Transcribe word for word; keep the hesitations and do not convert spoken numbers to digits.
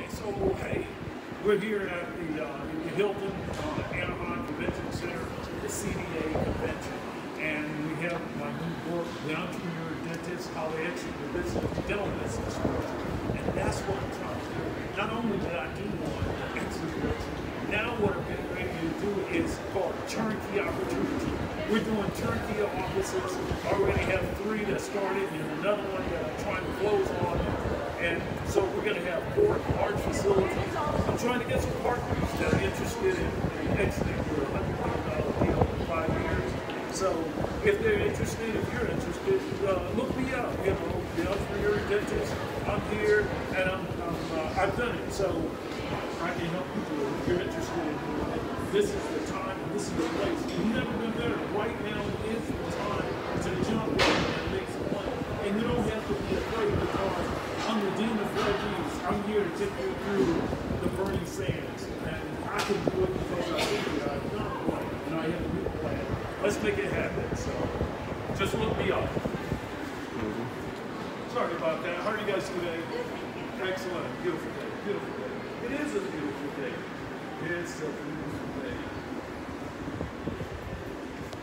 so hey, we're here at the, uh, the Hilton uh, Anaheim Convention Center, the C D A convention, and we have my new book, the Entrepreneur Dentist, how they exit the business, dental business world. And that's what I'm trying to do. Not only did I do one, exit the business, now what I'm getting ready to do is called turnkey opportunity. We're doing turnkey offices. Already have three that started and another one that I'm trying to close on. And so we're going to have four large facilities. I'm trying to get some partners that are interested in, in exiting for a one hundred million dollar deal in five years. So if they're interested, if you're interested, uh, look me up. You know, the Entrepreneur Dentist. I'm here, and I'm, I'm uh, I've done it. So I can help you do it if you're interested in doing it. This is the time, and this is the place. You've never been better. Right now is the time to jump in and make some money. And you don't have to be afraid because I'm the Dean of Refugees. I'm here to take you through the burning sands. And I can do it because I think I've done it right, and I have a new plan. Let's make it happen. So just look me up. Sorry about that. How are you guys today? Excellent. Beautiful day. Beautiful day. It is a beautiful day. It's a beautiful day.